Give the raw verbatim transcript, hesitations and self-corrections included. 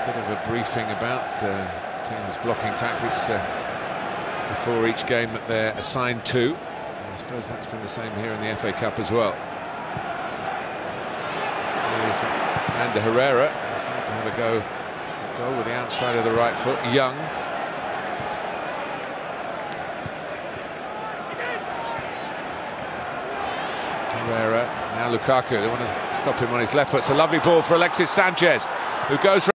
bit of a briefing about uh, teams' blocking tactics uh, before each game that they're assigned to. I suppose that's been the same here in the F A Cup as well. There's Ander Herrera, decided to have a go, a goal with the outside of the right foot. Young. Herrera, now Lukaku, they want to stop him on his left foot. It's a lovely ball for Alexis Sanchez, who goes for